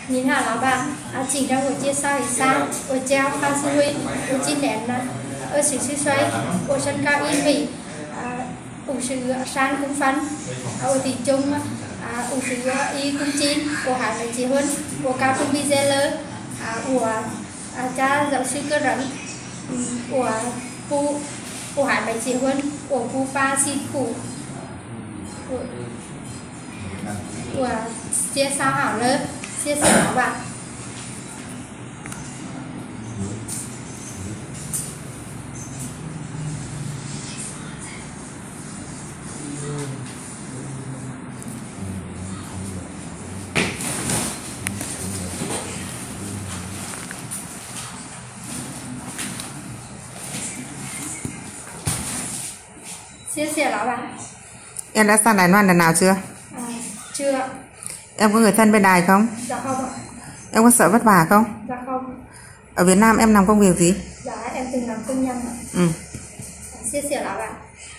Nhìn hả lão bạn, chính trong buổi chia sẻ thì sao? Ở treo pha sư huy, ở chi nén ở sự sư xoay, ở sân cao y mỹ, ở sự sang cung phân, ở thị trung, ở sự y cung chín, ở hải mấy chị huân, ở cao trung bi dê lơ, của cha giáo sư cơ rắn, của phụ, của hải mấy chị huân, của phụ pha xin phụ, của chia sao hảo lơ. Chia sẻ các bạn. Chia sẻ các bạn. Em đã sang Đài Loan lần nào chưa? Chưa. Em có người thân bên Đài không? Dạ không ạ. Em có sợ vất vả không? Dạ không. Ở Việt Nam em làm công việc gì? Dạ em từng làm công nhân ạ. Ừ. Chia sẻ các bạn.